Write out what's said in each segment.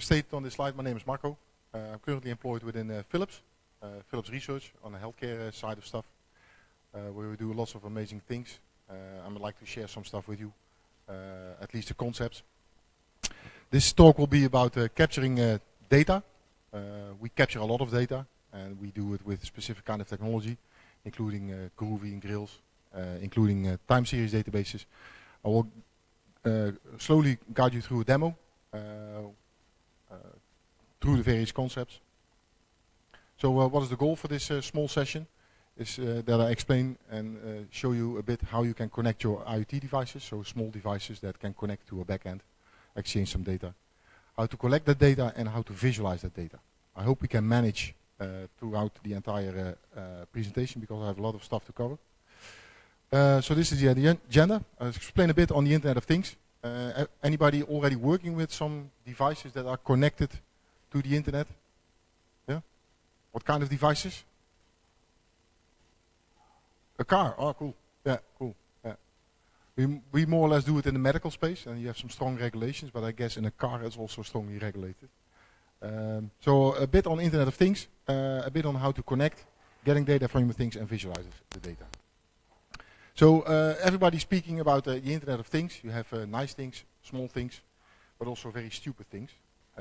stated on this slide, my name is Marco. I'm currently employed within Philips Research on the healthcare side of stuff, where we do lots of amazing things. I would like to share some stuff with you, at least the concepts. This talk will be about capturing data. We capture a lot of data, and we do it with specific kind of technology, including Groovy and Grills, including time series databases. I will slowly guide you through a demo, through the various concepts. So what is the goal for this small session? Is that I explain and show you a bit how you can connect your IoT devices, so small devices that can connect to a backend, exchange some data, how to collect that data and how to visualize that data. I hope we can manage throughout the entire presentation because I have a lot of stuff to cover. So this is the agenda. I'll explain a bit on the Internet of Things. Anybody already working with some devices that are connected to the Internet? Yeah? What kind of devices? A car. Oh, cool. Yeah, cool. Yeah. We more or less do it in the medical space, and you have some strong regulations, but I guess in a car it's also strongly regulated. So a bit on Internet of Things, a bit on how to connect, getting data from your things and visualize the data. So everybody's speaking about the Internet of Things. You have nice things, small things, but also very stupid things.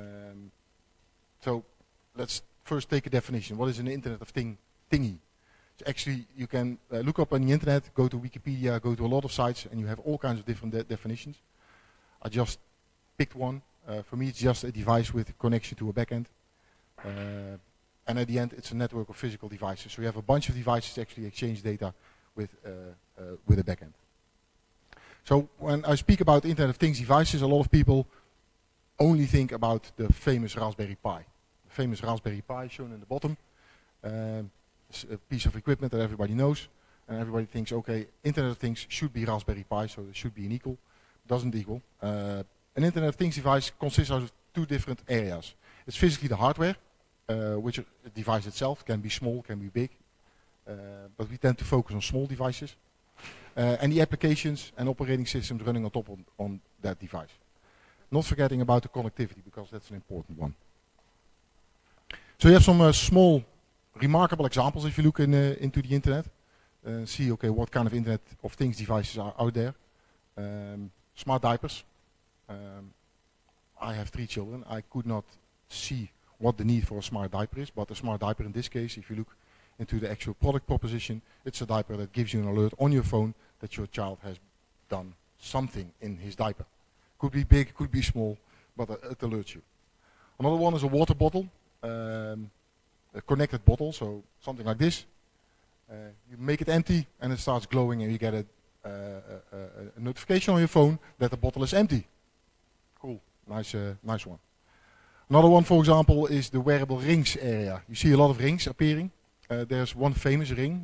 So let's first take a definition. What is an Internet of thingy? So actually, you can look up on the internet, go to Wikipedia, go to a lot of sites, and you have all kinds of different definitions. I just picked one. For me, it's just a device with connection to a backend. And at the end, it's a network of physical devices. So you have a bunch of devices that actually exchange data with a backend. So when I speak about Internet of Things devices, a lot of people only think about the famous Raspberry Pi. The famous Raspberry Pi shown in the bottom. It's a piece of equipment that everybody knows. And everybody thinks, okay, Internet of Things should be Raspberry Pi, so it should be an equal. Doesn't equal. An Internet of Things device consists of two different areas. It's physically the hardware, which the device itself can be small, can be big. But we tend to focus on small devices. And the applications and operating systems running on top on that device. Not forgetting about the connectivity, because that's an important one. So you have some small, remarkable examples if you look into the internet. See, okay, what kind of Internet of Things devices are out there. Smart diapers. I have 3 children. I could not see what the need for a smart diaper is, but a smart diaper in this case, if you look into the actual product proposition, it's a diaper that gives you an alert on your phone that your child has done something in his diaper. Could be big, could be small, but it alerts you. Another one is a water bottle, a connected bottle, so something like this. You make it empty and it starts glowing and you get a notification on your phone that the bottle is empty. Cool, nice one. Another one, for example, is the wearable rings area. You see a lot of rings appearing. There's one famous ring.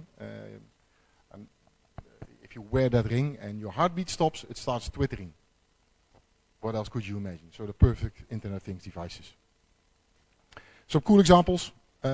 If you wear that ring and your heartbeat stops, it starts twittering. What else could you imagine? So the perfect Internet of Things devices. Some cool examples,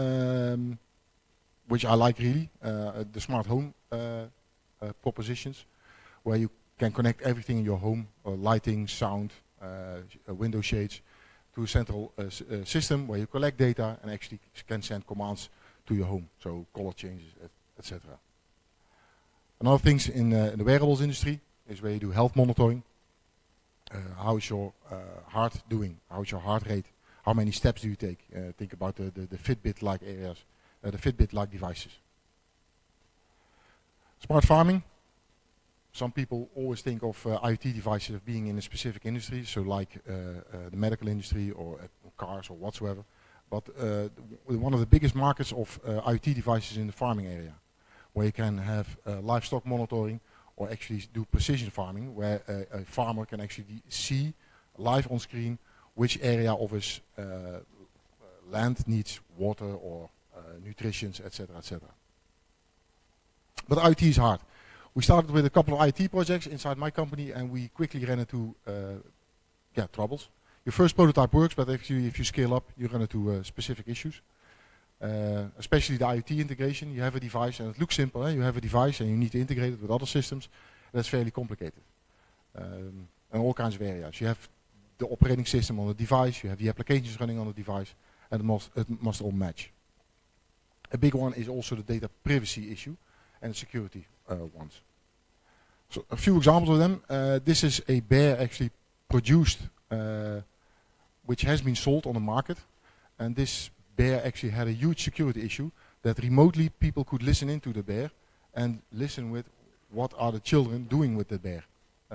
which I like really. The smart home propositions, where you can connect everything in your home, lighting, sound, window shades, to a central system where you collect data and actually can send commands to your home, so color changes, etc. Another things in the wearables industry is where you do health monitoring. How is your heart doing? How is your heart rate? How many steps do you take? Think about the Fitbit-like areas, the Fitbit-like devices. Smart farming. Some people always think of IoT devices as being in a specific industry, so like the medical industry or cars or whatsoever. But one of the biggest markets of IoT devices in the farming area, where you can have livestock monitoring or actually do precision farming, where a farmer can actually see live on screen which area of his land needs water or nutrition, etc., etc. But IoT is hard. We started with a couple of IoT projects inside my company, and we quickly ran into troubles. Your first prototype works, but if you scale up, you run into specific issues. Especially the IoT integration. You have a device, and it looks simple. You have a device, and you need to integrate it with other systems. That's fairly complicated. And all kinds of areas. You have the operating system on the device, you have the applications running on the device, and it must all match. A big one is also the data privacy issue and the security ones. So a few examples of them. This is a bear actually produced, which has been sold on the market, and this bear actually had a huge security issue that remotely people could listen into the bear and listen with what are the children doing with the bear.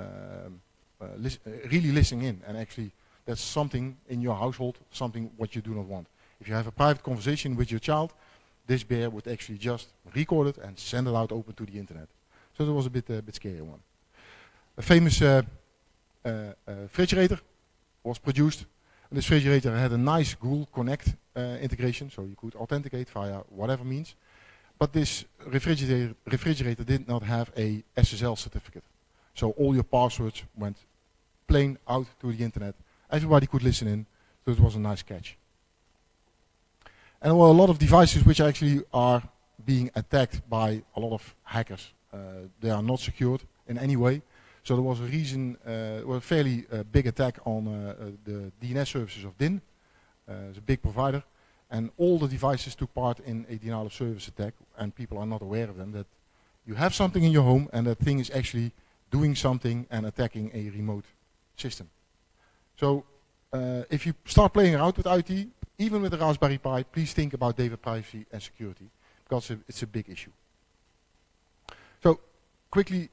Really listening in, and actually that's something in your household, something what you do not want. If you have a private conversation with your child, this bear would actually just record it and send it out open to the internet. So that was a bit scary one. A famous refrigerator was produced. And this refrigerator had a nice Google Connect integration, so you could authenticate via whatever means. But this refrigerator did not have a SSL certificate. So all your passwords went plain out to the internet. Everybody could listen in, so it was a nice catch. And there were a lot of devices which actually are being attacked by a lot of hackers. They are not secured in any way. So there was a fairly big attack on the DNS services of DIN. It's a big provider. And all the devices took part in a denial of service attack, and people are not aware of them, that you have something in your home and that thing is actually doing something and attacking a remote system. So if you start playing around with IT, even with the Raspberry Pi, please think about data privacy and security, because it's a big issue. So quickly,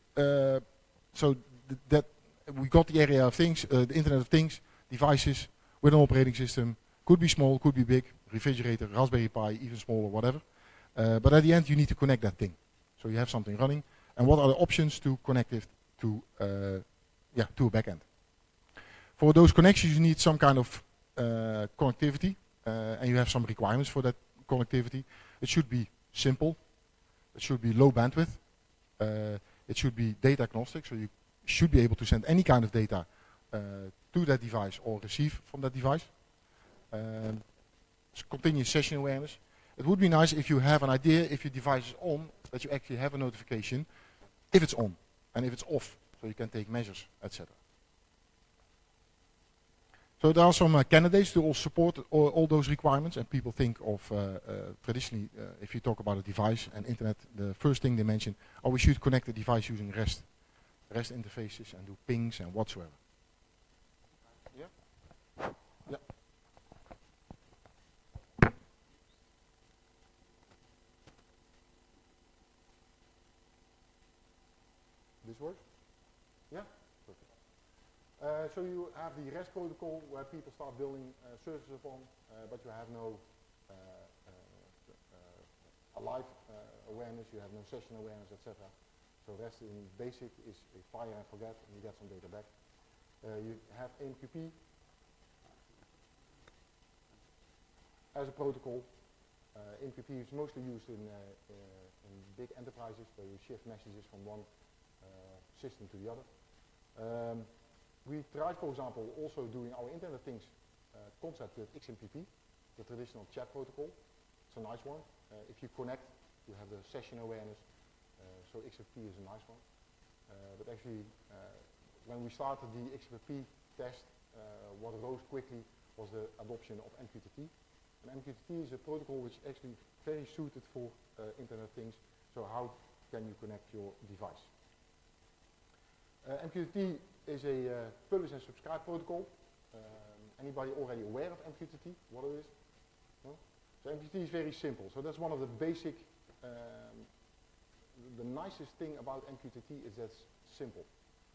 that we got the area of things, the Internet of Things, devices with an operating system, could be small, could be big, refrigerator, Raspberry Pi, even smaller, whatever. But at the end, you need to connect that thing. So you have something running, and what are the options to connect it to a backend? For those connections, you need some kind of connectivity, and you have some requirements for that connectivity. It should be simple. It should be low bandwidth. It should be data agnostic, so you should be able to send any kind of data to that device or receive from that device. Continuous session awareness. It would be nice if you have an idea, if your device is on, that you actually have a notification if it's on and if it's off, so you can take measures, etc. So there are some candidates to all support all those requirements, and people think of, traditionally, if you talk about a device and internet, the first thing they mention, oh, we should connect the device using REST interfaces and do pings and whatsoever. Yeah? Yeah. This works? Yeah? Perfect. So you have the REST protocol where people start building services upon, but you have no live awareness, you have no session awareness, etc. So REST in basic is a fire and forget, and you get some data back. You have AMQP as a protocol. AMQP is mostly used in big enterprises where you shift messages from one system to the other. We tried, for example, also doing our Internet of Things concept with XMPP, the traditional chat protocol. It's a nice one. If you connect, you have the session awareness, so XMPP is a nice one. But actually, when we started the XMPP test, what rose quickly was the adoption of MQTT. And MQTT is a protocol which is actually very suited for Internet of Things. So how can you connect your device? MQTT is a publish and subscribe protocol. Anybody already aware of MQTT, what it is? No? So MQTT is very simple. So that's one of the basic, the nicest thing about MQTT is that it's simple.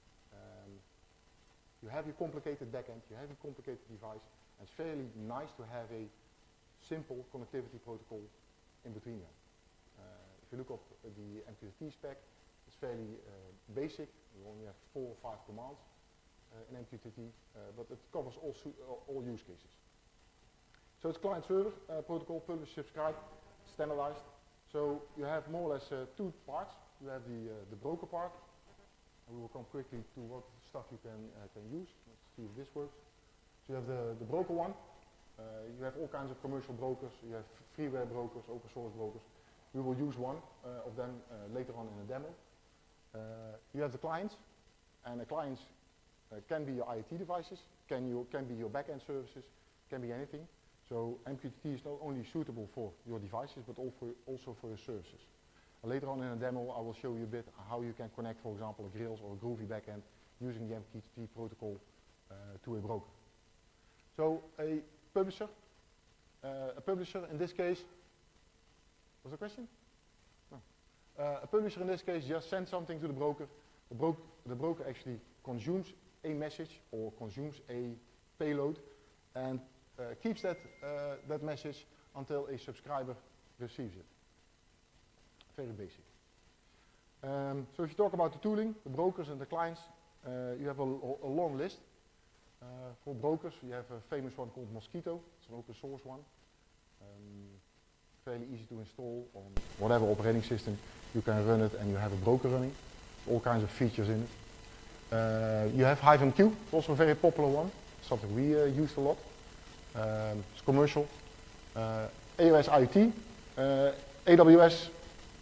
You have your complicated backend, you have your complicated device, and it's fairly nice to have a simple connectivity protocol in between them. If you look up the MQTT spec, it's fairly basic. You only have 4 or 5 commands in MQTT, but it covers all use cases. So it's client-server protocol, publish, subscribe, standardized. So you have more or less 2 parts. You have the broker part, and we will come quickly to what stuff you can use. Let's see if this works. So you have the broker one. You have all kinds of commercial brokers. You have freeware brokers, open source brokers. We will use one of them later on in a demo. You have the clients, and the clients can be your IoT devices, can be your backend services, can be anything. So MQTT is not only suitable for your devices, but also for your services. Later on in a demo, I will show you a bit how you can connect, for example, a Grails or a Groovy backend using the MQTT protocol to a broker. So a publisher in this case, was there a question? No. A publisher in this case just sends something to the broker. The broker actually consumes a message or consumes a payload and keeps that message until a subscriber receives it. Very basic. So if you talk about the tooling, the brokers and the clients, you have a long list. For brokers, you have a famous one called Mosquitto. It's an open source one. Fairly easy to install on whatever operating system. You can run it and you have a broker running. All kinds of features in it. You have HiveMQ, it's also a very popular one. Something we used a lot. It's commercial. AWS IoT. AWS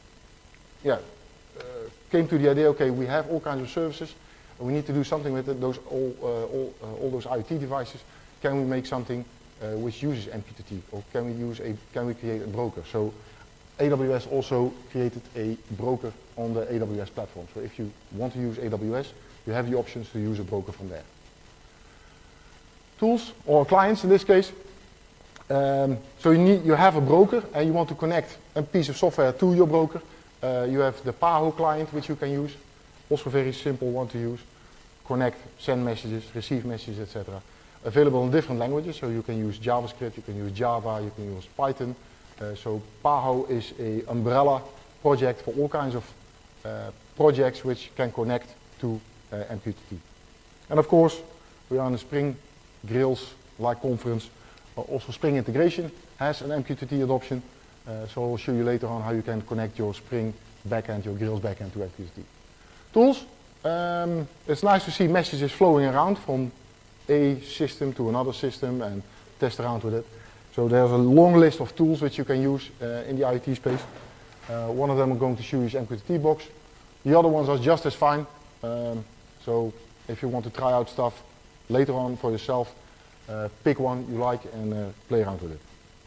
came to the idea, okay, we have all kinds of services, and we need to do something with it, all those IoT devices. Can we make something which uses MQTT, or can we create a broker? So AWS also created a broker on the AWS platform. So if you want to use AWS, you have the options to use a broker from there. Tools, or clients in this case. So you have a broker and you want to connect a piece of software to your broker. You have the PAHO client which you can use. Also very simple one to use. Connect, send messages, receive messages, etc. Available in different languages, so you can use JavaScript, you can use Java, you can use Python. So PAHO is an umbrella project for all kinds of projects which can connect to MQTT. And of course, we are in the Spring Grails-like conference. Also Spring Integration has an MQTT adoption. So I'll show you later on how you can connect your Spring backend, your Grails backend to MQTT. Tools. It's nice to see messages flowing around from a system to another system and test around with it. So there's a long list of tools which you can use in the IoT space. One of them I'm going to show you is MQTT Box. The other ones are just as fine. So if you want to try out stuff later on for yourself, pick one you like and play around with it.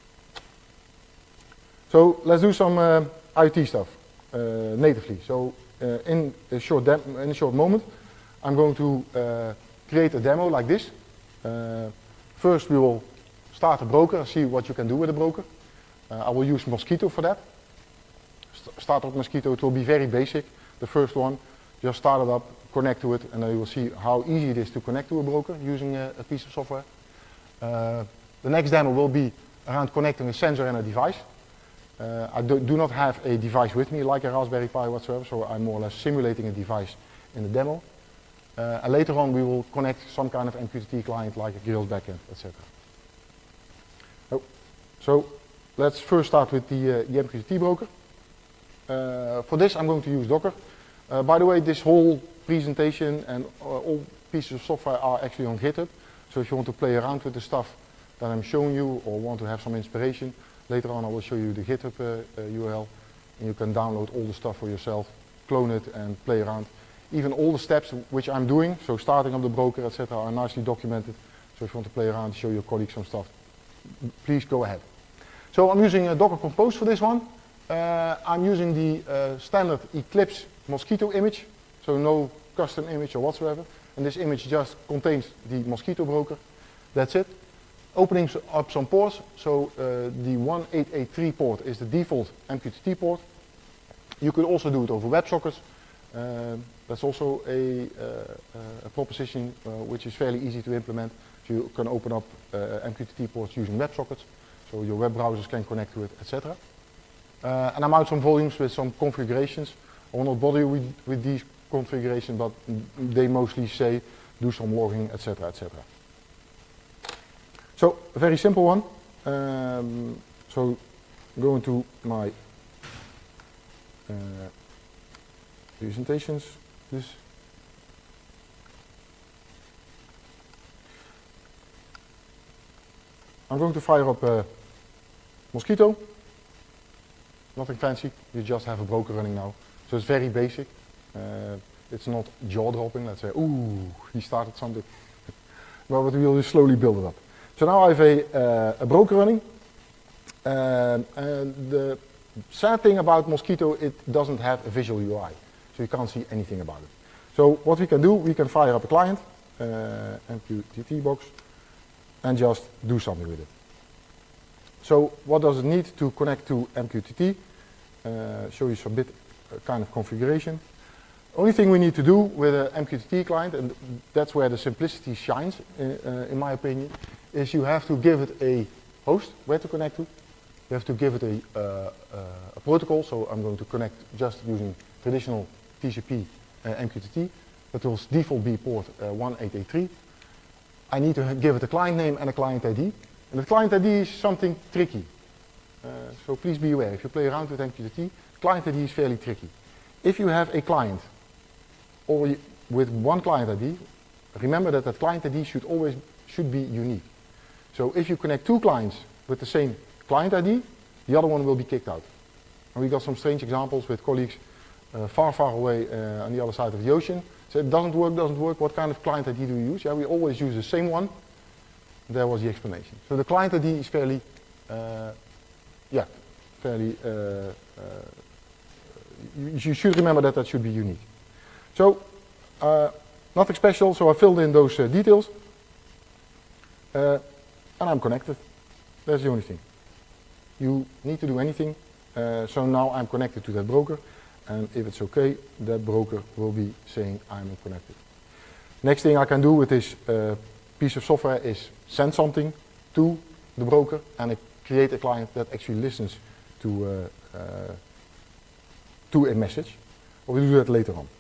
So let's do some IoT stuff natively. So in a short moment, I'm going to create a demo like this. First we will start a broker and see what you can do with a broker. I will use Mosquitto for that. Start up Mosquitto, it will be very basic. The first one, just start it up, connect to it, and then you will see how easy it is to connect to a broker using a piece of software. The next demo will be around connecting a sensor and a device. I do not have a device with me like a Raspberry Pi whatsoever, so I'm more or less simulating a device in the demo. And later on we will connect some kind of MQTT client like a Grails backend, etc. So let's first start with the MQTT broker. For this I'm going to use Docker. By the way, this whole presentation and all pieces of software are actually on GitHub. So if you want to play around with the stuff that I'm showing you or want to have some inspiration, later on I will show you the GitHub URL, and you can download all the stuff for yourself, clone it and play around. Even all the steps which I'm doing, so starting up the broker, etc., are nicely documented. So if you want to play around and show your colleagues some stuff, please go ahead. So I'm using Docker Compose for this one. I'm using the standard Eclipse Mosquitto image, so no custom image or whatsoever. And this image just contains the Mosquitto broker. That's it. Opening up some ports, so the 1883 port is the default MQTT port. You could also do it over WebSockets. That's also a proposition which is fairly easy to implement. So you can open up MQTT ports using WebSockets, so your web browsers can connect to it, etc. And I'm out some volumes with some configurations. I will not bother you with these configurations, but they mostly say do some logging, etc., etc. So a very simple one. So going to my presentations. I'm going to fire up Mosquitto. Nothing fancy. You just have a broker running now. So it's very basic. It's not jaw-dropping. Let's say, ooh, he started something. But we will just slowly build it up. So now I have a broker running. And the sad thing about Mosquitto, it doesn't have a visual UI. So you can't see anything about it. So what we can do, we can fire up a client, MQTT box, and just do something with it. So what does it need to connect to MQTT? Show you some bit kind of configuration. Only thing we need to do with an MQTT client, and that's where the simplicity shines, in my opinion, is you have to give it a host where to connect to. You have to give it a protocol, so I'm going to connect just using traditional TCP MQTT. That will default be port 1883. I need to give it a client name and a client ID. And the client ID is something tricky. So please be aware, if you play around with MQTT, client ID is fairly tricky. If you have a client or with one client ID, remember that client ID should be unique. So if you connect two clients with the same client ID, the other one will be kicked out. And we got some strange examples with colleagues far, far away on the other side of the ocean. So it doesn't work, what kind of client ID do you use? Yeah, we always use the same one. There was the explanation. So the client ID is fairly, you should remember that should be unique. So, nothing special, so I filled in those details. And I'm connected. That's the only thing. You need to do anything. So now I'm connected to that broker. And if it's okay, that broker will be saying I'm connected. Next thing I can do with this piece of software is send something to the broker and create a client that actually listens to a message. We'll do that later on.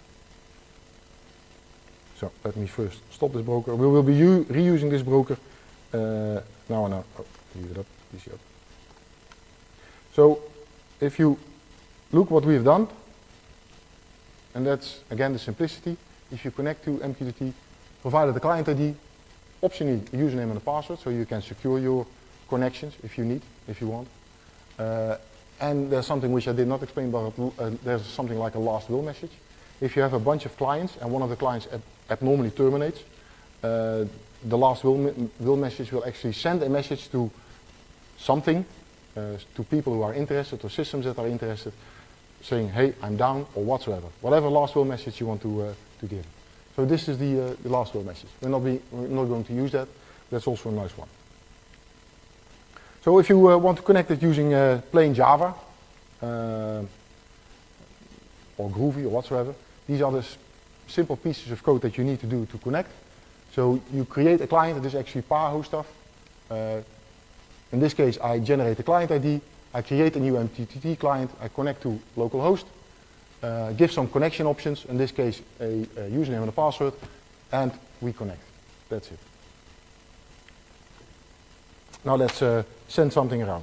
So let me first stop this broker. We will be reusing this broker now and now. Oh, leave it up, PC up. So if you look what we have done, and that's again the simplicity. If you connect to MQTT, provided the client ID, optionally a username and a password, so you can secure your connections if you want. And there's something which I did not explain, but there's something like a last will message. If you have a bunch of clients and one of the clients abnormally terminates, the last will message will actually send a message to something, to people who are interested or systems that are interested, saying, hey, I'm down, or whatsoever. Whatever last will message you want to give. So this is the last will message. We're not going to use that. That's also a nice one. So if you want to connect it using plain Java, or Groovy, or whatsoever, these are the simple pieces of code that you need to do to connect. So you create a client that is actually PowerHost stuff. In this case, I generate the client ID. I create a new MQTT client, I connect to localhost, give some connection options, in this case a username and a password, and we connect. That's it. Now let's send something around.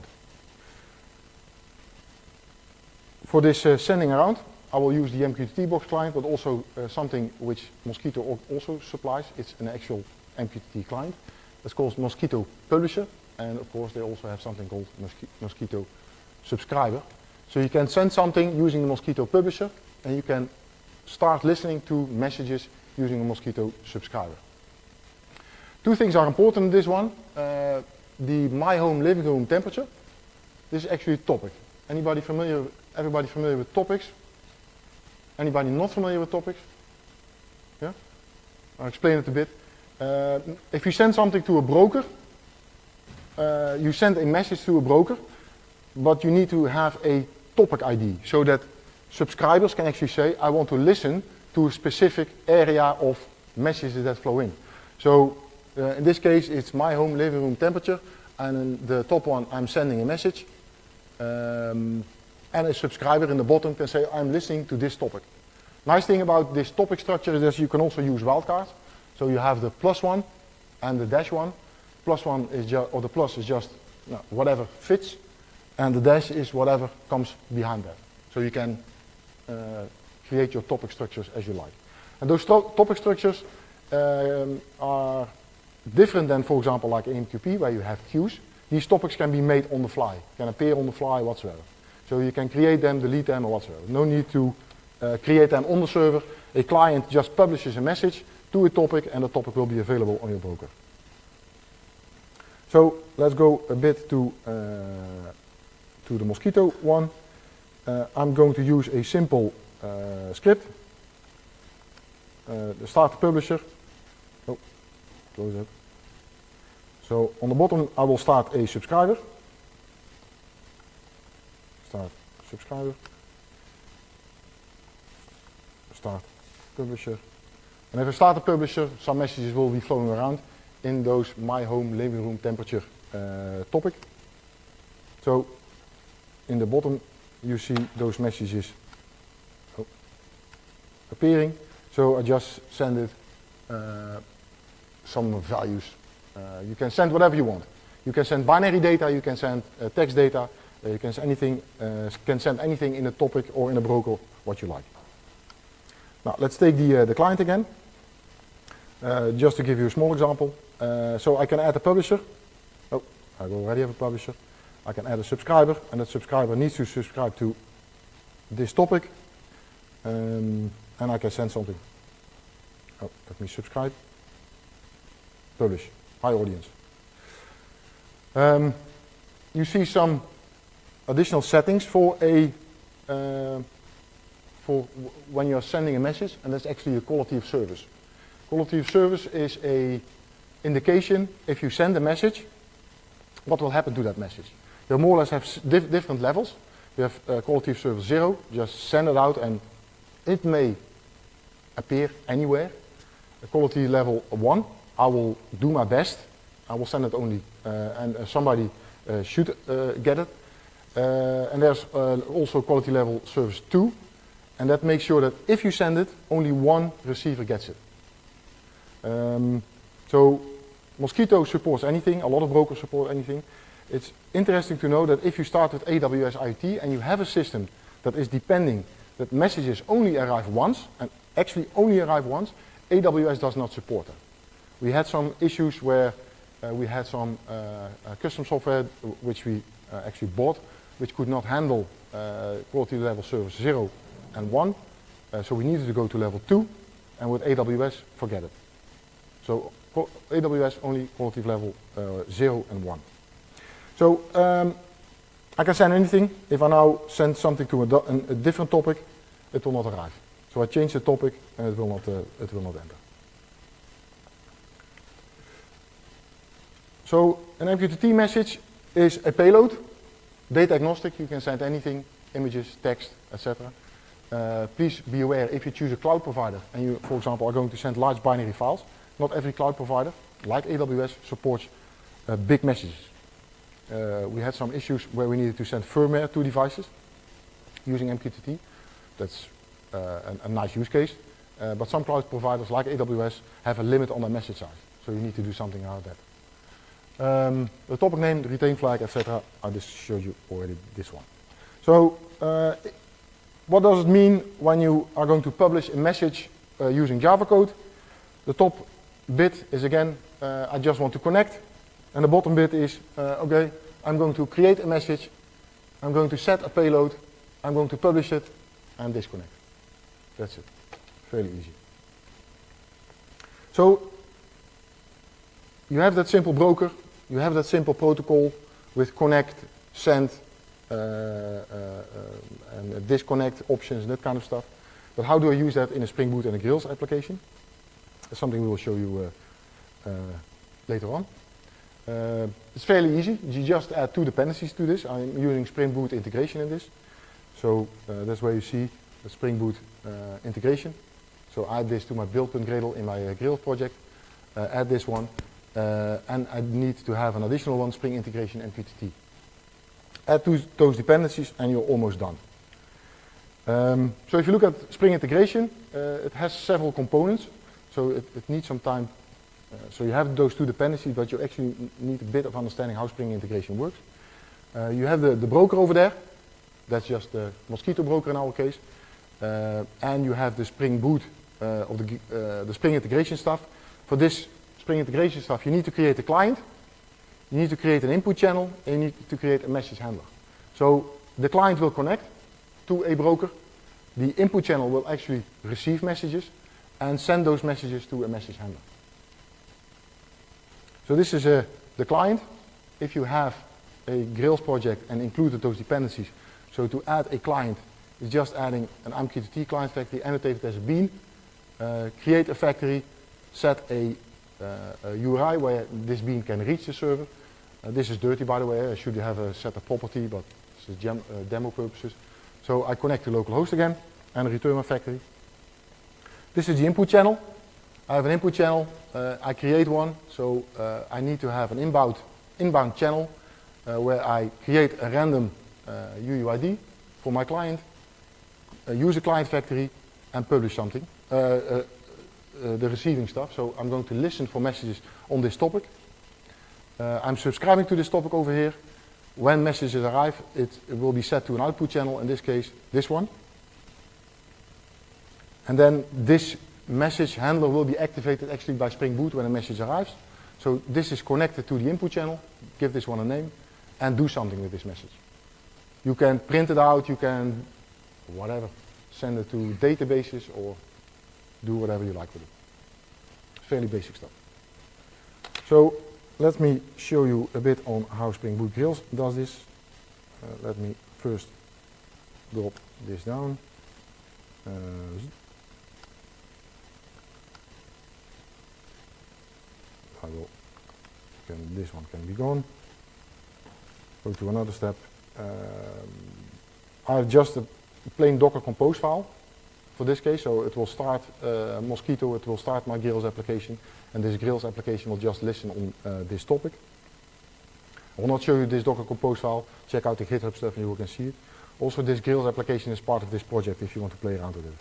For this sending around, I will use the MQTT box client, but also something which Mosquitto also supplies. It's an actual MQTT client. It's called Mosquitto Publisher. And of course, they also have something called Mosquitto Subscriber. So you can send something using the Mosquitto Publisher, and you can start listening to messages using a Mosquitto Subscriber. Two things are important in this one. The My Home Living Room temperature. This is actually a topic. Everybody familiar with topics? Anybody not familiar with topics? Yeah? I'll explain it a bit. If you send something to a broker, you send a message to a broker, but you need to have a topic ID so that subscribers can actually say, I want to listen to a specific area of messages that flow in. So in this case, it's my home living room temperature, and in the top one, I'm sending a message. And a subscriber in the bottom can say, I'm listening to this topic. Nice thing about this topic structure is that you can also use wildcards. So you have the +1 and the -1. +1 is just, or the plus is just whatever fits, and the dash is whatever comes behind that. So you can create your topic structures as you like. And those topic structures are different than, for example, like AMQP, where you have queues. These topics can be made on the fly, can appear on the fly, whatsoever. So you can create them, delete them, or whatsoever. No need to create them on the server a client just publishes a message to a topic, and the topic will be available on your broker. So let's go a bit to the Mosquitto one. I'm going to use a simple script. The start publisher. Oh, close that. So on the bottom, I will start a subscriber. Start subscriber. Start publisher. And if I start a publisher, some messages will be flowing around in those my home living room temperature topic. So in the bottom, you see those messages appearing. So I just send it some values. You can send whatever you want. You can send binary data, you can send text data, you can send anything in a topic or in a broker, what you like. Now let's take the client again. Just to give you a small example. So I can add a publisher. Oh, I already have a publisher. I can add a subscriber, and that subscriber needs to subscribe to this topic. And I can send something. Oh, let me subscribe. Publish. Hi audience. You see some additional settings for when you're sending a message, and that's actually a quality of service. Quality of service is a indication if you send a message, what will happen to that message. You more or less have different levels. You have quality of service 0, just send it out and it may appear anywhere. Quality level 1, I will do my best. I will send it only and somebody should get it. And there's also quality level service 2, and that makes sure that if you send it, only one receiver gets it. So Mosquitto supports anything, a lot of brokers support anything. It's interesting to know that if you start with AWS IoT and you have a system that is depending that messages only arrive once, and actually only arrive once, AWS does not support them. We had some issues where we had some custom software which we actually bought, which could not handle quality level service 0 and 1. So we needed to go to level 2, and with AWS, forget it. So AWS only quality level 0 and 1. So I can send anything. If I now send something to a different topic, it will not arrive. So I change the topic and it will not enter. So an MQTT message is a payload, data agnostic. You can send anything, images, text, etc. Please be aware if you choose a cloud provider and you, for example, are going to send large binary files, not every cloud provider, like AWS, supports big messages. We had some issues where we needed to send firmware to devices using MQTT. That's a nice use case. But some cloud providers like AWS have a limit on their message size. So you need to do something about that. The topic name, the retain flag, etc. I just showed you already this one. So what does it mean when you are going to publish a message using Java code? The top bit is again, I just want to connect. And the bottom bit is, okay, I'm going to create a message, I'm going to set a payload, I'm going to publish it, and disconnect. That's it. Fairly easy. So, you have that simple broker, you have that simple protocol with connect, send, and disconnect options and that kind of stuff. But how do I use that in a Spring Boot and a Grills application? That's something we will show you later on. It's fairly easy. You just add 2 dependencies to this. I'm using Spring Boot integration in this. So that's where you see the Spring Boot integration. So I add this to my build.gradle in my Gradle project. Add this one. And I need to have an additional one, Spring Integration MQTT. Add those dependencies and you're almost done. So if you look at Spring Integration, it has several components. So it needs some time. So you have those 2 dependencies, but you actually need a bit of understanding how Spring Integration works. You have the broker over there. That's just the Mosquitto broker in our case. And you have the Spring Boot of the Spring Integration stuff. For this Spring Integration stuff, you need to create a client, you need to create an input channel, and you need to create a message handler. So the client will connect to a broker. The input channel will actually receive messages and send those messages to a message handler. So this is the client. If you have a Grails project and included those dependencies, so to add a client is just adding an MQTT client factory, annotated as a bean, create a factory, set a URI where this bean can reach the server. This is dirty, by the way. I should have a set of property, but this is demo purposes. So I connect to localhost again and return my factory. This is the input channel. I have an input channel. I create one, so I need to have an inbound channel where I create a random UUID for my client, use a client factory, and publish something. The receiving stuff. So I'm going to listen for messages on this topic. I'm subscribing to this topic over here. When messages arrive, it will be set to an output channel, in this case, this one. And then this message handler will be activated actually by Spring Boot when a message arrives. So this is connected to the input channel, give this one a name, and do something with this message. You can print it out, you can, whatever, send it to databases or do whatever you like with it. Fairly basic stuff. So let me show you a bit on how Spring Boot Grails does this. Let me first drop this down. This one can be gone. Go to another step. I have just a plain Docker Compose file for this case, so it will start Mosquitto, it will start my Grails application, and this Grails application will just listen on this topic. I will not show you this Docker Compose file. Check out the GitHub stuff and you can see it. Also, this Grails application is part of this project if you want to play around with it.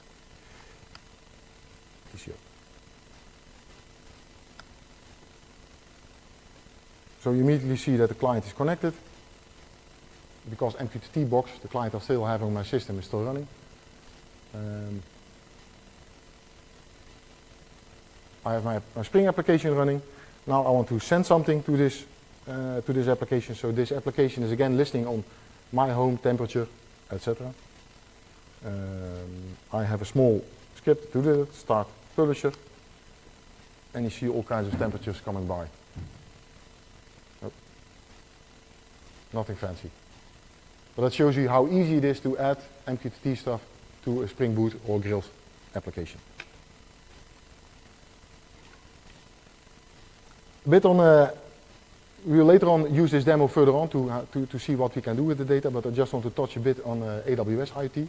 So you immediately see that the client is connected. Because MQTT box, the client I still have on my system, is still running. I have my Spring application running. Now I want to send something to this application. So this application is again listening on my home temperature, etc. I have a small script to do it, start publisher, and you see all kinds of temperatures coming by. Oh. Nothing fancy. But that shows you how easy it is to add MQTT stuff to a Spring Boot or Grails application. A bit on, we will later on use this demo further on to see what we can do with the data, but I just want to touch a bit on AWS IoT.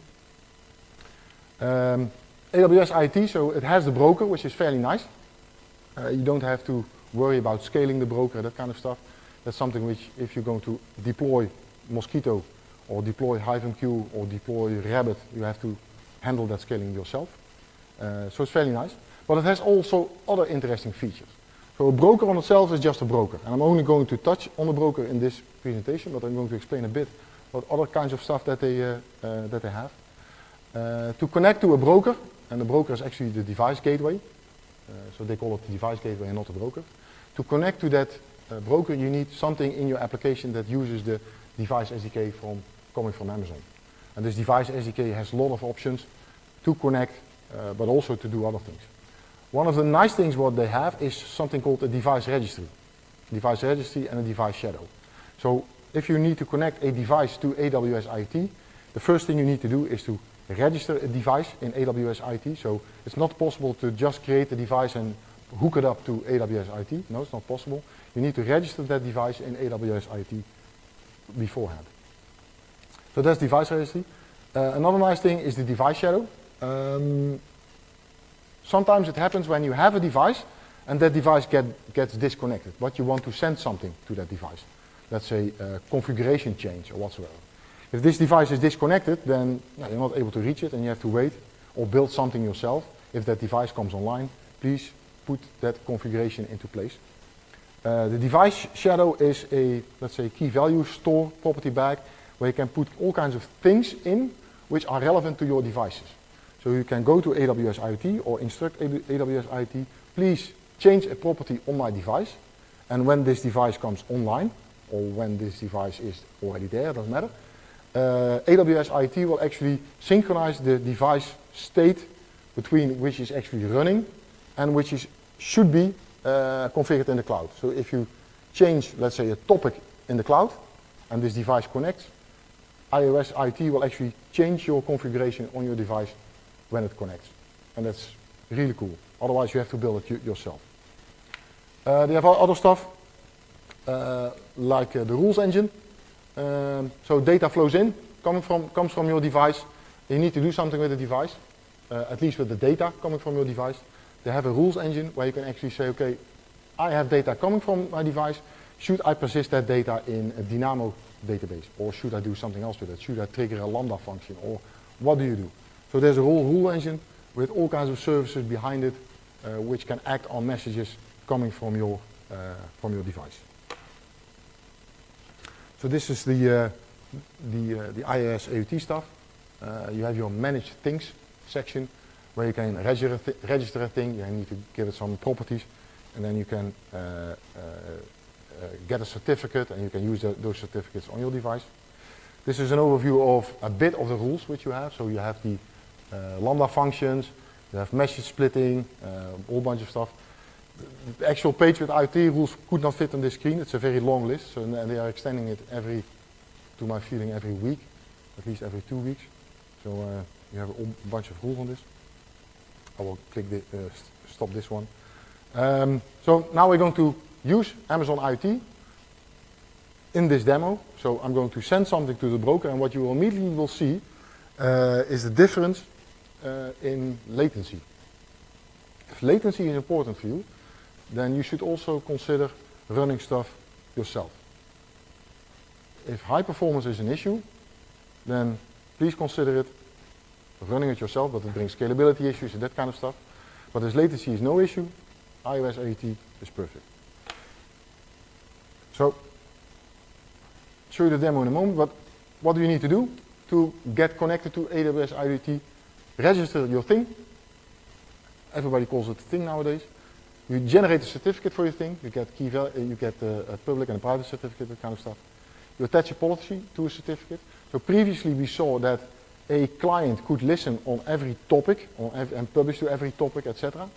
AWS IoT, so it has the broker, which is fairly nice. You don't have to worry about scaling the broker, that kind of stuff. That's something which, if you're going to deploy Mosquitto, or deploy HiveMQ, or deploy Rabbit, you have to handle that scaling yourself. So it's fairly nice. But it has also other interesting features. So a broker on itself is just a broker. And I'm only going to touch on the broker in this presentation, but I'm going to explain a bit about other kinds of stuff that they have. To connect to a broker, and the broker is actually the device gateway. So they call it the device gateway and not the broker. To connect to that broker, you need something in your application that uses the device SDK coming from Amazon. And this device SDK has a lot of options to connect, but also to do other things. One of the nice things what they have is something called a device registry. Device registry and a device shadow. So if you need to connect a device to AWS IoT, the first thing you need to do is to register a device in AWS IoT. So it's not possible to just create a device and hook it up to AWS IoT. No, it's not possible. You need to register that device in AWS IoT beforehand. So that's device registry. Another nice thing is the device shadow. Sometimes it happens when you have a device and that device gets disconnected, but you want to send something to that device. Let's say a configuration change or whatsoever. If this device is disconnected, then you're not able to reach it and you have to wait or build something yourself. If that device comes online, please put that configuration into place. The device shadow is a, let's say, key value store property bag where you can put all kinds of things in which are relevant to your devices. So you can go to AWS IoT or instruct AWS IoT, please change a property on my device. And when this device comes online, or when this device is already there, doesn't matter, AWS IoT will actually synchronize the device state between which is actually running and which should be configured in the cloud. So if you change, let's say, a topic in the cloud, and this device connects, iOS IoT will actually change your configuration on your device when it connects. And that's really cool. Otherwise, you have to build it yourself. They have other stuff, like the rules engine. So data flows in, comes from your device. You need to do something with the device, at least with the data coming from your device. They have a rules engine where you can actually say, okay, I have data coming from my device. Should I persist that data in a Dynamo database? Or should I do something else with it? Should I trigger a Lambda function? Or what do you do? So there's a whole rule engine with all kinds of services behind it, which can act on messages coming from your device. So this is the iOS IoT stuff. You have your manage things section where you can register a thing. You need to give it some properties, and then you can get a certificate, and you can use those certificates on your device. This is an overview of a bit of the rules which you have. So you have the Lambda functions, you have message splitting, a whole bunch of stuff. The actual page with IoT rules could not fit on this screen. It's a very long list, so and they are extending it to my feeling, every week, at least every 2 weeks. So you have a whole bunch of rules on this. I will click stop this one. So now we're going to use Amazon IoT in this demo. So I'm going to send something to the broker, and what you immediately will see is the difference in latency. If latency is important for you, then you should also consider running stuff yourself. If high performance is an issue, then please consider it running it yourself, but it brings scalability issues and that kind of stuff. But as latency is no issue, iOS IoT is perfect. So, show you the demo in a moment, but what do you need to do to get connected to AWS IoT? Register your thing. Everybody calls it a thing nowadays. You generate a certificate for your thing. You get key value, you get a public and a private certificate, that kind of stuff. You attach a policy to a certificate. So previously we saw that a client could listen on every topic and publish to every topic, etc.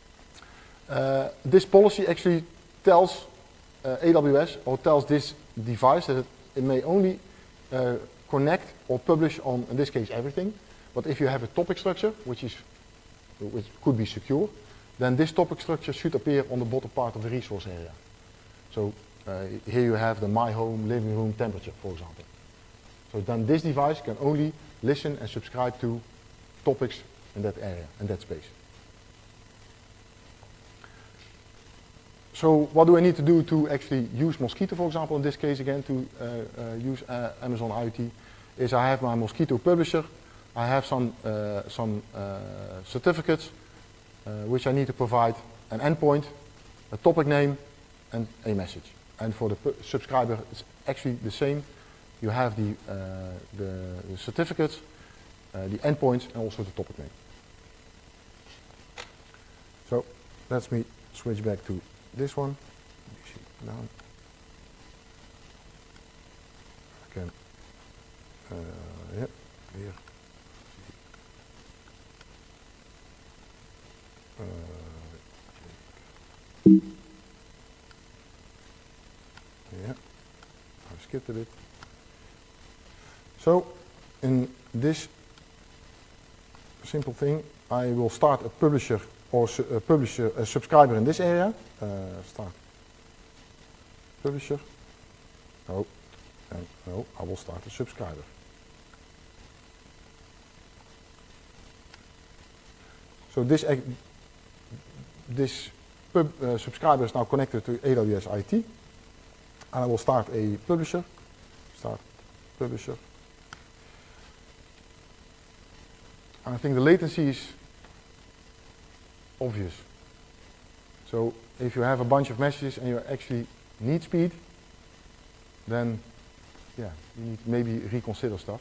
This policy actually tells AWS or tells this device that it may only connect or publish on, in this case, everything. But if you have a topic structure, which could be secure, then this topic structure should appear on the bottom part of the resource area. So here you have the my home, living room temperature, for example. So then this device can only listen and subscribe to topics in that area, in that space. So what do I need to do to actually use Mosquitto, for example, in this case again, to use Amazon IoT, is I have my Mosquitto publisher, I have some certificates which I need to provide, an endpoint, a topic name, and a message. And for the subscriber, it's actually the same. You have the certificates, the endpoints, and also the topic name. So let me switch back to this one. Down. Okay. Yep. Here. Yeah. I skipped a bit. So in this simple thing, I will start a publisher or a subscriber in this area. Start publisher. No, I will start a subscriber. So this subscriber is now connected to AWS IoT, and I will start a publisher. Start publisher. And I think the latency is obvious. So if you have a bunch of messages and you actually need speed, then yeah, you need to maybe reconsider stuff.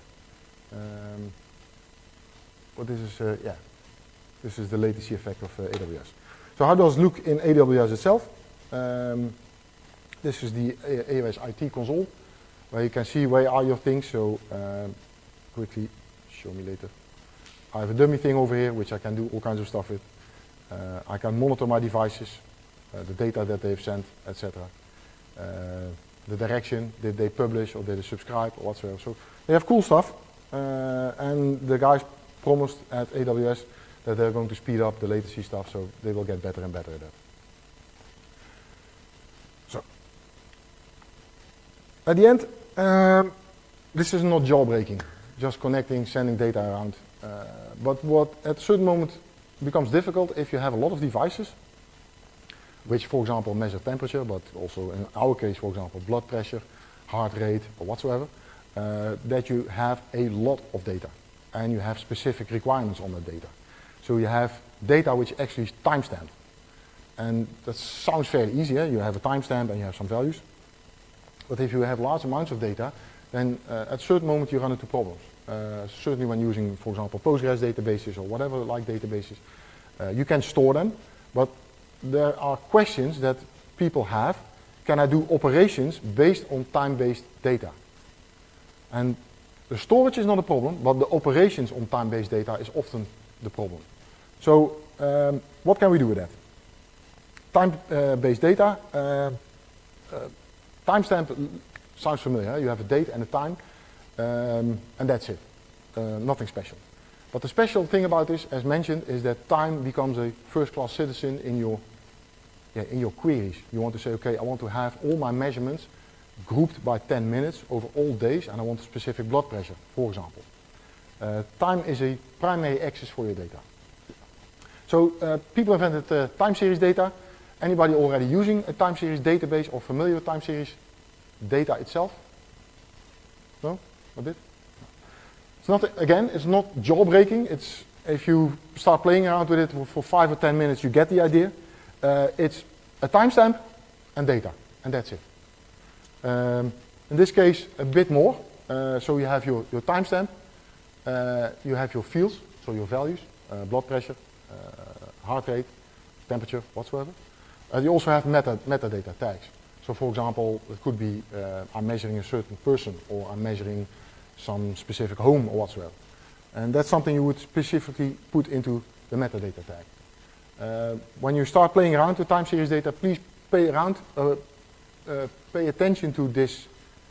But this is this is the latency effect of AWS. So how does it look in AWS itself? This is the AWS IoT console. where you can see where are your things. So quickly show me later. I have a dummy thing over here which I can do all kinds of stuff with. I can monitor my devices, the data that they've sent, etc. The direction, did they publish or did they subscribe or whatsoever. So they have cool stuff, and the guys promised at AWS that they're going to speed up the latency stuff, so they will get better and better at that. So, at the end, this is not jailbreaking, just connecting, sending data around. But what at a certain moment becomes difficult if you have a lot of devices, which for example measure temperature, but also in our case, for example, blood pressure, heart rate, or whatsoever, that you have a lot of data, and you have specific requirements on that data. So you have data which actually is timestamped. And that sounds fairly easy, you have a timestamp and you have some values. But if you have large amounts of data, then at a certain moment you run into problems. Certainly when using, for example, Postgres databases or whatever like databases, you can store them, but there are questions that people have. Can I do operations based on time-based data? And the storage is not a problem, but the operations on time-based data is often the problem. So what can we do with that? Time-based data, timestamp sounds familiar. Huh? You have a date and a time, and that's it. Nothing special. But the special thing about this, as mentioned, is that time becomes a first-class citizen in your queries. You want to say, okay, I want to have all my measurements grouped by 10 minutes over all days, and I want a specific blood pressure, for example. Time is a primary access for your data. So people invented time series data. Anybody already using a time series database or familiar with time series data itself? No? A bit? It's not, again, it's not jailbreaking. It's, if you start playing around with it for 5 or 10 minutes, you get the idea. It's a timestamp and data, and that's it. In this case, a bit more. So you have your timestamp, you have your fields, so your values, blood pressure, heart rate, temperature, whatsoever. You also have metadata tags. So for example, it could be I'm measuring a certain person, or I'm measuring some specific home or whatsoever. And that's something you would specifically put into the metadata tag. When you start playing around with time series data, please pay attention to this,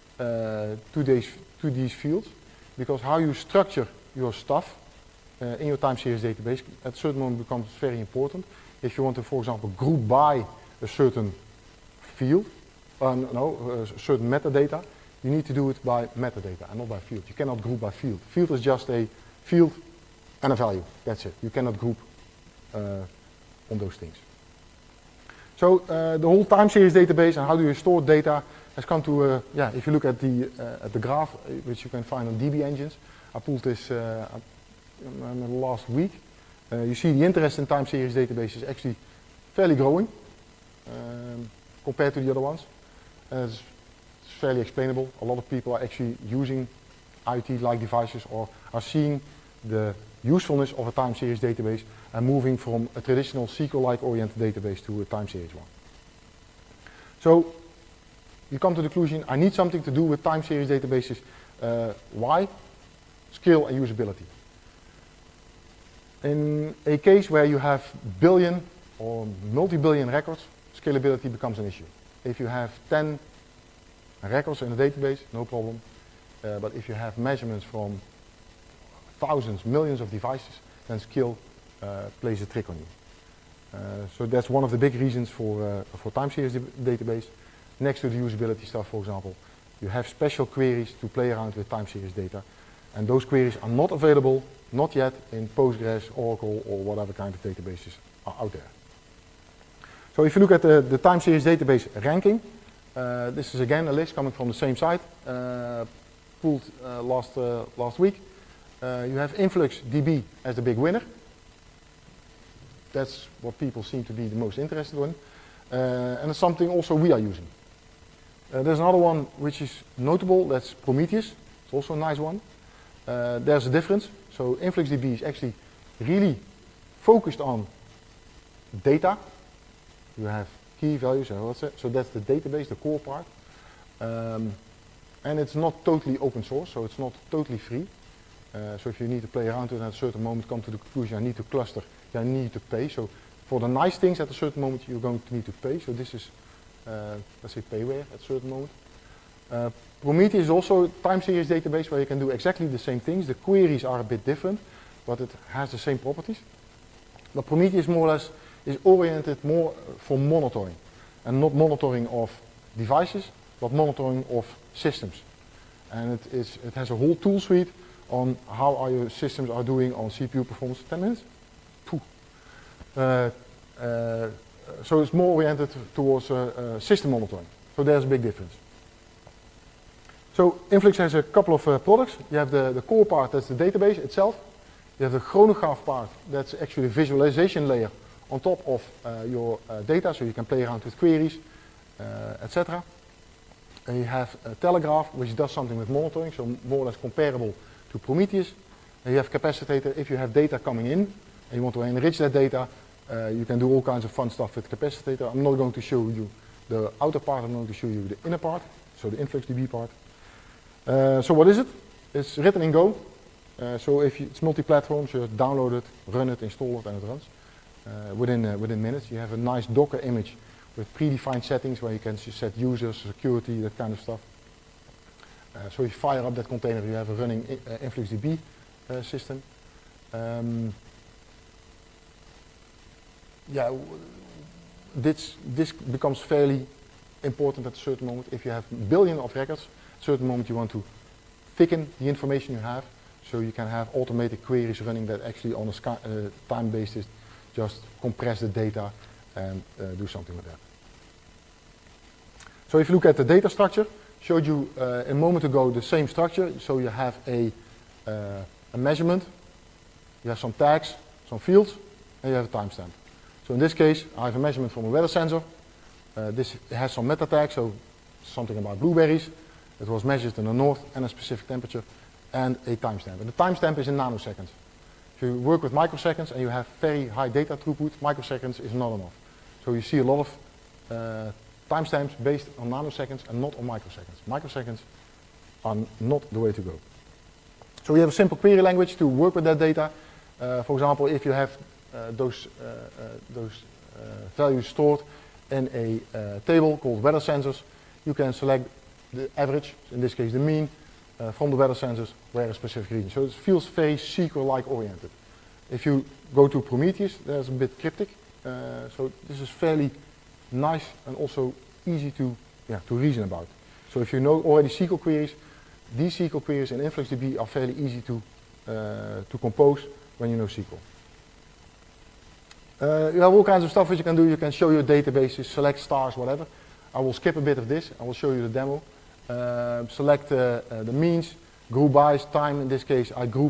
to these fields, because how you structure your stuff in your time series database at a certain moment becomes very important. If you want to, for example, group by a certain field, certain metadata, you need to do it by metadata and not by field. You cannot group by field. Field is just a field and a value. That's it. You cannot group on those things. So the whole time series database and how do you store data has come to, if you look at the graph, which you can find on DB Engines. I pulled this last week. You see the interest in time series database is actually fairly growing compared to the other ones. It's fairly explainable. A lot of people are actually using IoT-like devices or are seeing the usefulness of a time series database and moving from a traditional SQL-like oriented database to a time series one. So you come to the conclusion, I need something to do with time series databases. Why? Scale and usability. In a case where you have billion or multi-billion records, scalability becomes an issue. If you have 10 records in a database, no problem. But if you have measurements from thousands, millions of devices, then scale plays a trick on you. So that's one of the big reasons for time series database. Next to the usability stuff, for example, you have special queries to play around with time series data. And those queries are not available, not yet, in Postgres, Oracle, or whatever kind of databases are out there. So if you look at the time series database ranking, this is again a list coming from the same site, pulled last week. You have InfluxDB as the big winner. That's what people seem to be the most interested in. And it's something also we are using. There's another one which is notable, that's Prometheus. It's also a nice one. There's a difference. So InfluxDB is actually really focused on data. You have key values and what's it. So that's the database, the core part. and it's not totally open source, so it's not totally free. So if you need to play around with it at a certain moment, come to the conclusion I need to cluster, you need to pay. So for the nice things at a certain moment, you're going to need to pay. So this is, let's say, payware at a certain moment. Prometheus is also a time series database where you can do exactly the same things. The queries are a bit different, but it has the same properties. But Prometheus more or less is oriented more for monitoring, and not monitoring of devices, but monitoring of systems. And it has a whole tool suite on how your systems are doing on CPU performance. 10 minutes? So it's more oriented towards system monitoring. So there's a big difference. So Influx has a couple of products. You have the core part, that's the database itself. You have the chronograph part, that's actually a visualization layer on top of your data, so you can play around with queries, etc. And you have a telegraph, which does something with monitoring, so more or less comparable to Prometheus. And you have capacitator. If you have data coming in and you want to enrich that data, you can do all kinds of fun stuff with capacitator. I'm not going to show you the outer part, I'm going to show you the inner part, so the InfluxDB part. So what is it? It's written in Go. So if it's multi-platform, so you download it, run it, install it, and it runs. Within minutes, you have a nice Docker image with predefined settings where you can set users, security, that kind of stuff. So you fire up that container, you have a running InfluxDB system. Yeah, this becomes fairly important at a certain moment. If you have billions of records, at a certain moment you want to thicken the information you have, so you can have automated queries running that actually on a time basis just compress the data and do something with that. So if you look at the data structure, showed you a moment ago the same structure. So you have a measurement, you have some tags, some fields, and you have a timestamp. So in this case, I have a measurement from a weather sensor. This has some meta tags, so something about blueberries. It was measured in the north and a specific temperature, and a timestamp. And the timestamp is in nanoseconds. If you work with microseconds and you have very high data throughput, microseconds is not enough. So you see a lot of timestamps based on nanoseconds and not on microseconds. Microseconds are not the way to go. So we have a simple query language to work with that data. For example, if you have those values stored in a table called weather sensors, you can select the average, in this case the mean, from the weather sensors where a specific region. So it feels very SQL-like oriented. If you go to Prometheus, there's a bit cryptic. So this is fairly nice and also easy to reason about. So if you know already SQL queries, these SQL queries in InfluxDB are fairly easy to compose when you know SQL. You have all kinds of stuff which you can do. You can show your databases, select stars, whatever. I will skip a bit of this. I will show you the demo. Select the means, group bys, time. In this case, I group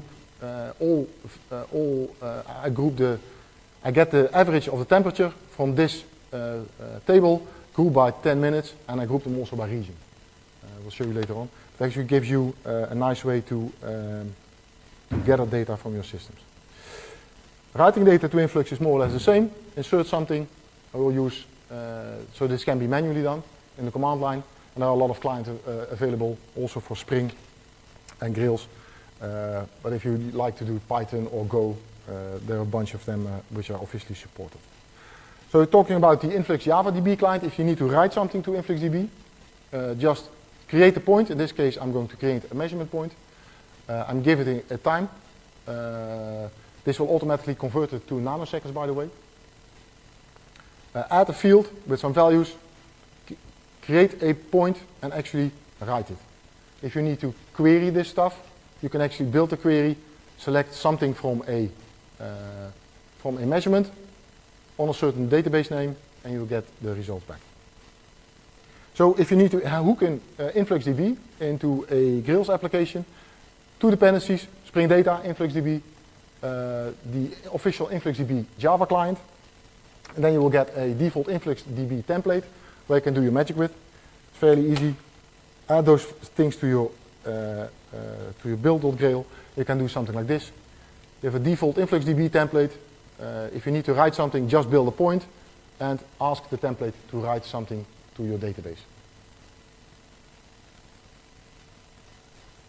I get the average of the temperature from this table, group by 10 minutes, and I group them also by region. We'll show you later on. It actually gives you a nice way to gather data from your systems. Writing data to Influx is more or less the same. Insert something, I will use, so this can be manually done in the command line. And there are a lot of clients available also for Spring and Grails. But if you like to do Python or Go, there are a bunch of them which are officially supported. So we're talking about the Influx Java DB client. If you need to write something to InfluxDB, just create a point. In this case, I'm going to create a measurement point. I'm giving it a time. This will automatically convert it to nanoseconds, by the way. Add a field with some values. Create a point and actually write it. If you need to query this stuff, you can actually build a query, select something from a measurement on a certain database name, and you'll get the results back. So if you need to hook in InfluxDB into a Grails application, two dependencies, Spring Data, InfluxDB, the official InfluxDB Java client, and then you will get a default InfluxDB template where you can do your magic with. It's fairly easy. Add those things to your build.grail. You can do something like this. You have a default InfluxDB template. If you need to write something, just build a point and ask the template to write something to your database.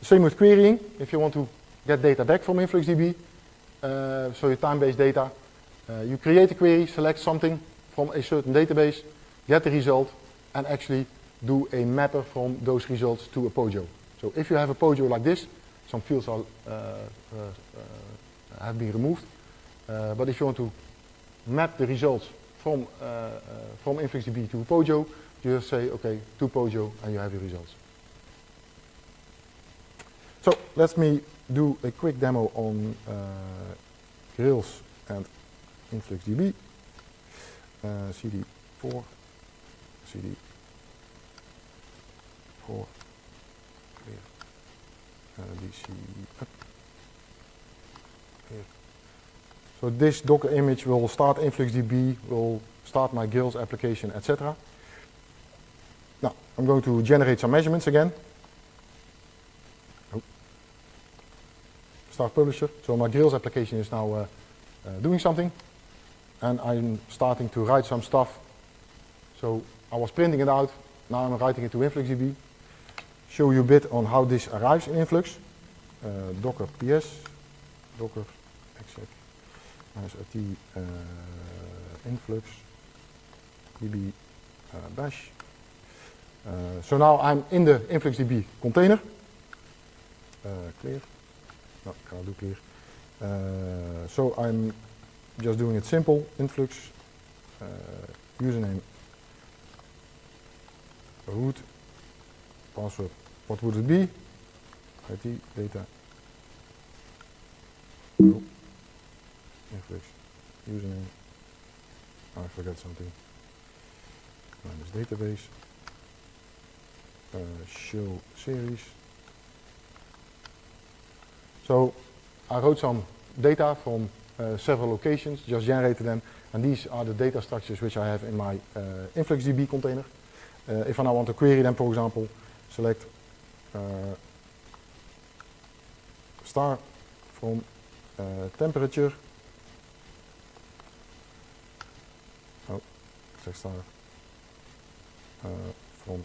Same with querying. If you want to get data back from InfluxDB, so your time-based data, you create a query, select something from a certain database, get the result, and actually do a mapper from those results to a POJO. So if you have a POJO like this, some fields are, have been removed. But if you want to map the results from InfluxDB to a POJO, you just say, okay, to POJO, and you have your results. So let me do a quick demo on Grails and InfluxDB. CD4, CD4, clear, DC up, clear. So this Docker image will start InfluxDB, will start my Grails application, etc. Now, I'm going to generate some measurements again. Oh. Start publisher. So my Grails application is now doing something. And I'm starting to write some stuff. So I was printing it out. Now I'm writing it to InfluxDB. Show you a bit on how this arrives in Influx. Docker ps, docker exec -rt influx db bash. So now I'm in the InfluxDB container. Clear. No, I'll do clear. So I'm just doing it simple. Influx username root password. What would it be? IT data. Oh. Influx username. I forgot something. Minus database. Show series. So I wrote some data from several locations, just generated them, and these are the data structures which I have in my InfluxDB container. If I now want to query them, for example, select star from temperature. Oh, select star from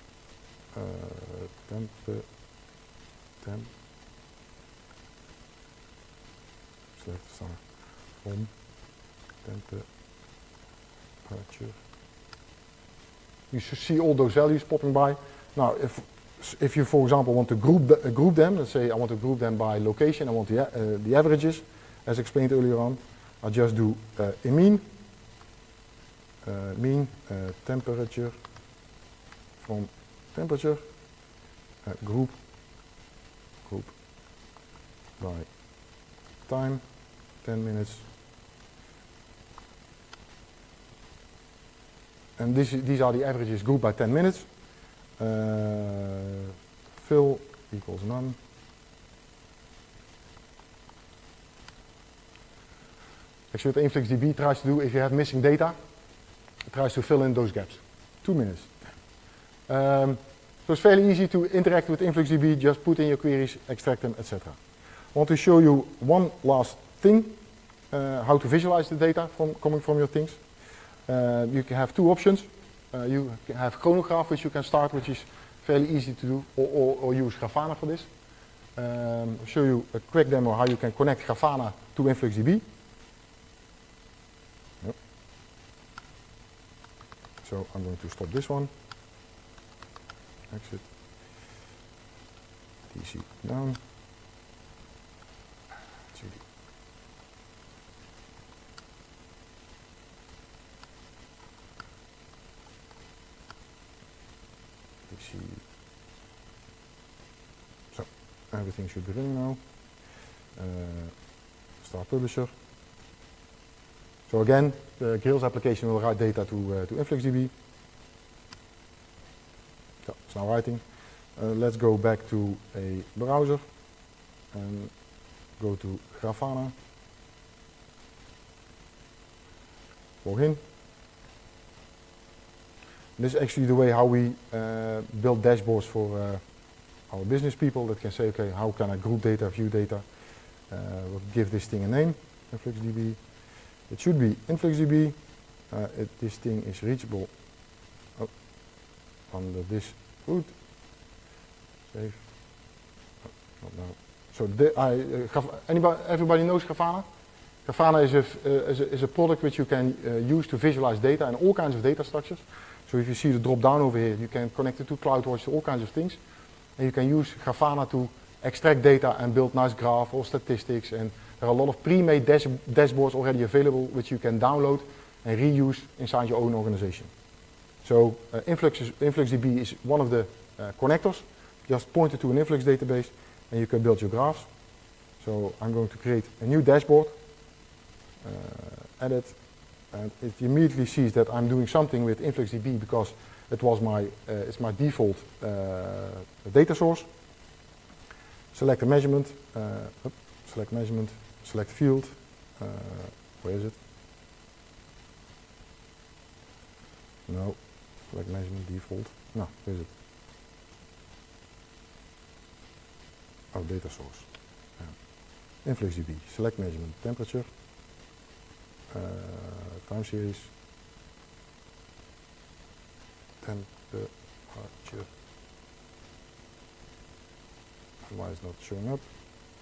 temp. Select star from temperature. You should see all those values popping by. Now, if you, for example, want to group them, let's say I want to group them by location, I want the averages, as explained earlier on, I'll just do a mean temperature from temperature, group by time, 10 minutes. And these are the averages grouped by 10 minutes. Fill equals none. Actually, what InfluxDB tries to do, if you have missing data, it tries to fill in those gaps. 2 minutes. So it's fairly easy to interact with InfluxDB, just put in your queries, extract them, etc. I want to show you one last thing, how to visualize the data coming from your things. You can have two options. You can have Chronograph, which you can start, which is fairly easy to do, or use Grafana for this. I'll show you a quick demo how you can connect Grafana to InfluxDB. Yep. So I'm going to stop this one. Exit. DC down. CD. So everything should be running now. Start publisher. So again, the Grails application will write data to InfluxDB. So it's now writing. Let's go back to a browser and go to Grafana. Log in. This is actually the way how we build dashboards for our business people that can say, okay, how can I group data, view data? We'll give this thing a name, InfluxDB. It should be InfluxDB. This thing is reachable under this root. Save. So everybody knows Grafana? Grafana is a product which you can use to visualize data and all kinds of data structures. So if you see the drop down over here, you can connect it to CloudWatch, to all kinds of things. And you can use Grafana to extract data and build nice graphs or statistics. And there are a lot of pre-made dashboards already available which you can download and reuse inside your own organization. So InfluxDB is one of the connectors. Just point it to an Influx database and you can build your graphs. So I'm going to create a new dashboard, edit, and it immediately sees that I'm doing something with InfluxDB because it was it's my default data source. Select a measurement, select field, where is it? No, select measurement, default, no, where is it? Oh, data source. InfluxDB, select measurement, temperature, time series, temperature. Why is not showing up?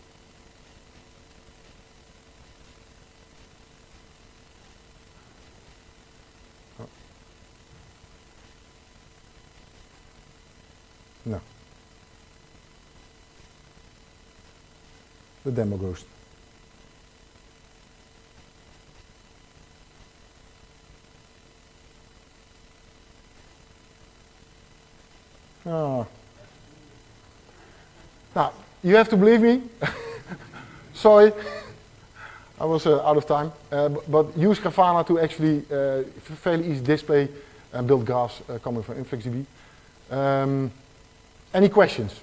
Oh. No. The demo ghost. Oh. Now, you have to believe me. Sorry, I was out of time. But use Grafana to actually fairly easy display and build graphs coming from InfluxDB. Any questions?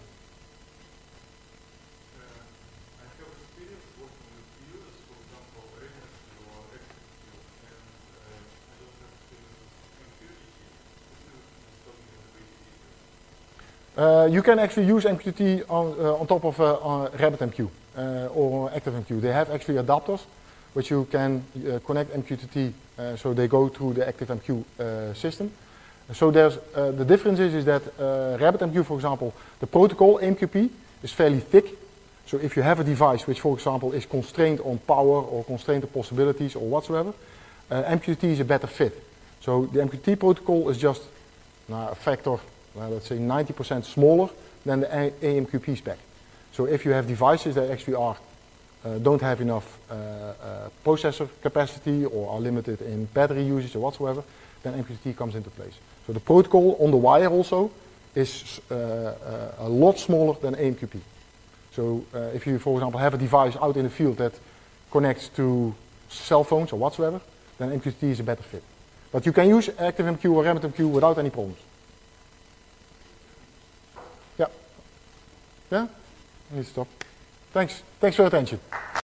You can actually use MQTT on top of RabbitMQ or ActiveMQ. They have actually adapters which you can connect MQTT so they go through the ActiveMQ system. So there's the difference is that RabbitMQ, for example, the protocol AMQP is fairly thick. So if you have a device which, for example, is constrained on power or constrained on possibilities or whatsoever, MQTT is a better fit. So the MQTT protocol is just a factor, let's say 90% smaller than the AMQP spec. So if you have devices that actually don't have enough processor capacity or are limited in battery usage or whatsoever, then MQTT comes into place. So the protocol on the wire also is a lot smaller than AMQP. So if you, for example, have a device out in the field that connects to cell phones or whatsoever, then MQTT is a better fit. But you can use ActiveMQ or RabbitMQ without any problems. Yeah? I need to stop. Thanks for your attention.